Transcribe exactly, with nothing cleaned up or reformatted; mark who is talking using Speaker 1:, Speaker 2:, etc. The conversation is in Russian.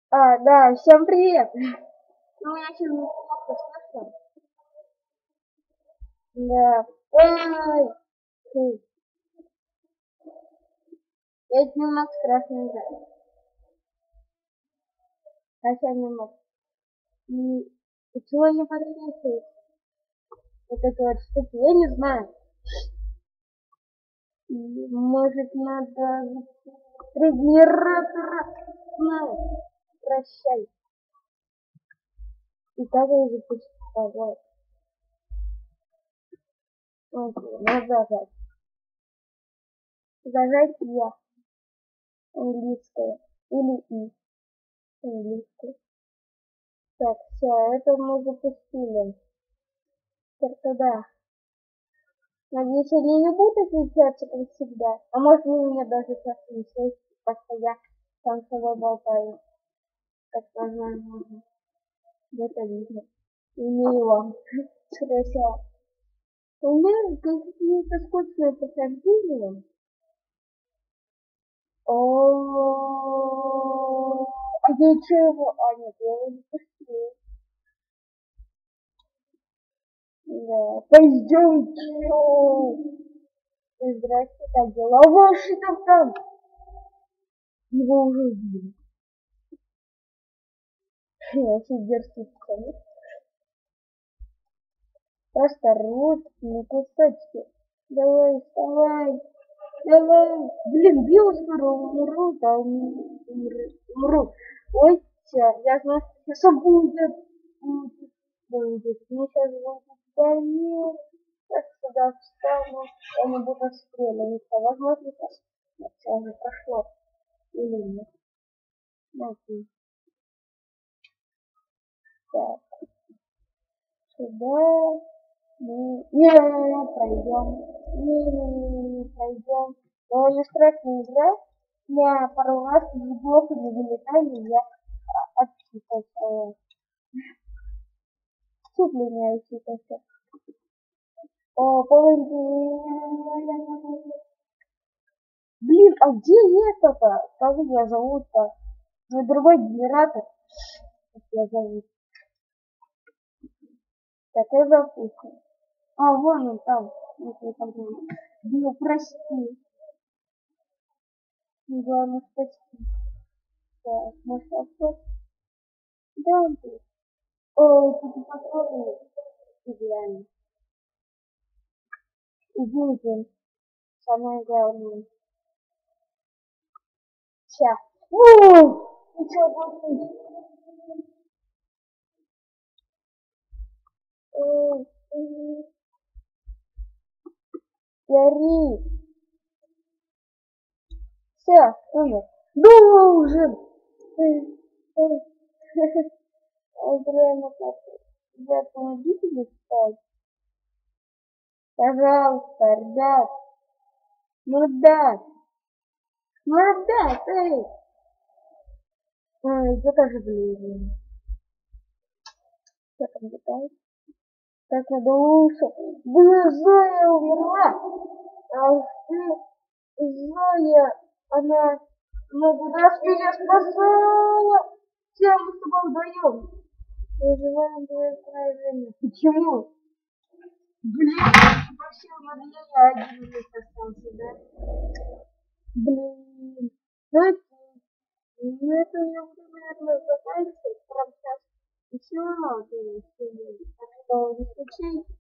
Speaker 1: А, да, всем привет. Ну, я сейчас плохо слышно. Да. Ой, фу. Я немного страшно играю. Хотя немного. И почему не подсвечивается? Вот эти вот штуки, я не знаю. И, может, надо регенератора. Ну, прощай. И как я запустить? Вот. Окей, надо зажать. Зажать я. Английское. Или и. Английское. Так, все, это мы запустили. Теперь туда. Надеюсь, они не будут отличаться, как всегда. А может, вы меня даже сейчас не слышите, потому что я сам с собой болтаю. Так возможно. Это видно. И не вам. Скорее всего. У меня какие-то скучные похождения. О, а я чего? А нет, я его не пустила. Да, пойдемте. Здрасте, как дела ваши там там? Его уже убили. Я дерзкий пацаны. Просто рот на кусочки. Давай, вставай. Давай. Блин, бил скоро умру, да умру. умру. Ой, все, я знаю, что сейчас будет. Будет. Будет. Мне сейчас будет больнее. Я сюда встану. Я не буду стреляться. Возможно, сейчас все уже прошло. Или нет. Окей. Так. Сюда. Ну, не, пройдем. Не, не, не пройдем. Довольно страшная игра. Я пару раз из блока не вылетали, я отчитался. Чуть ли не отчитался. О, полынки. Блин, а где это-то? Как я зовут-то? Ну, другой генератор. Как я зовут. Так, я запустил. А, вон он там. Если там. Блин, прости. Главное спасти. Так, может остаться? Да, он тут. О, тут патроны. Идеально. Идите. Самое главное. Ща. Ууу! Ничего будет. Гори. Все, умер. Должен. Время как за помогите спать. Пожалуйста, ребят. Ну да. Ну ребят, эй. Ой, я тоже блин. Что там летает? Так надо лучше. Блин, Зоя умерла. А ты, Зоя, она много раз меня спасала. Все, мы с тобой вдвоем. Выживаем твое поражение. Почему? Блин, вообще я один здесь остался, да? Блин. Знаете, ну это я буду, наверное, заканчивать. Прям сейчас еще надо. Так что не скучай.